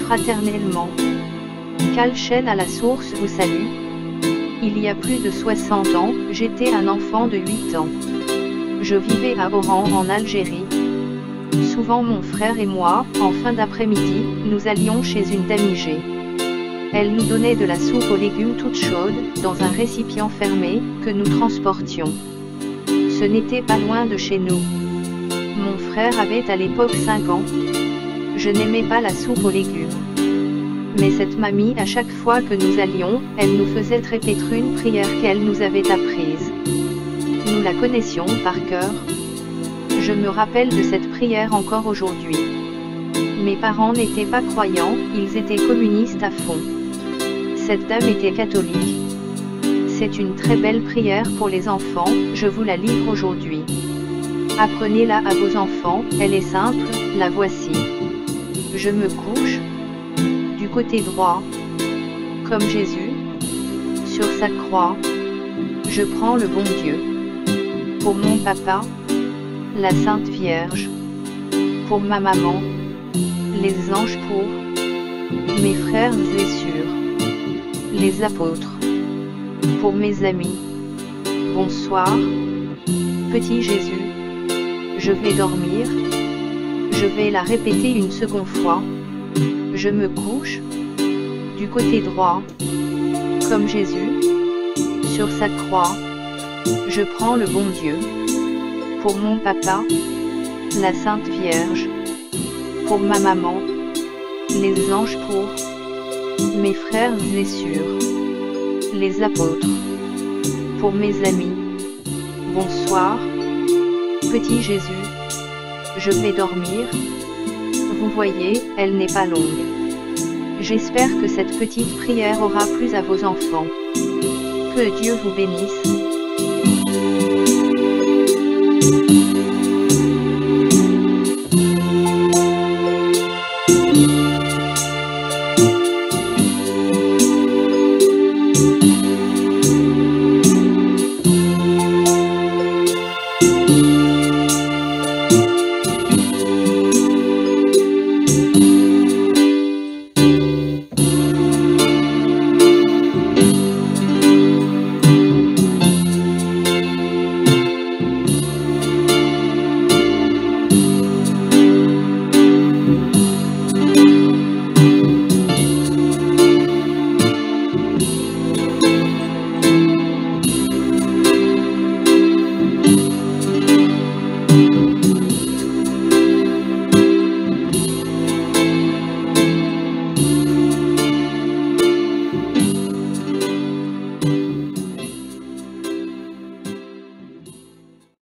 fraternellement. Calchen à la source vous salue. Il y a plus de 60 ans, j'étais un enfant de 8 ans. Je vivais à Oran en Algérie. Souvent mon frère et moi, en fin d'après-midi, nous allions chez une damigée. Elle nous donnait de la soupe aux légumes toute chaude, dans un récipient fermé, que nous transportions. Ce n'était pas loin de chez nous. Mon frère avait à l'époque 5 ans. Je n'aimais pas la soupe aux légumes. Mais cette mamie, à chaque fois que nous allions, elle nous faisait répéter une prière qu'elle nous avait apprise. Nous la connaissions par cœur. Je me rappelle de cette prière encore aujourd'hui. Mes parents n'étaient pas croyants, ils étaient communistes à fond. Cette dame était catholique. C'est une très belle prière pour les enfants, je vous la livre aujourd'hui. Apprenez-la à vos enfants, elle est simple, la voici. Je me couche du côté droit, comme Jésus, sur sa croix. Je prends le bon Dieu. Pour mon papa, la Sainte Vierge. Pour ma maman, les anges. Pour mes frères et sœurs, les apôtres. Pour mes amis, bonsoir, petit Jésus. Je vais dormir. Je vais la répéter une seconde fois. Je me couche du côté droit, comme Jésus, sur sa croix. Je prends le bon Dieu. Pour mon papa, la Sainte Vierge. Pour ma maman, les anges. Pour mes frères et sœurs, les apôtres. Pour mes amis, bonsoir, petit Jésus. Je vais dormir. Vous voyez, elle n'est pas longue. J'espère que cette petite prière aura plu à vos enfants. Que Dieu vous bénisse.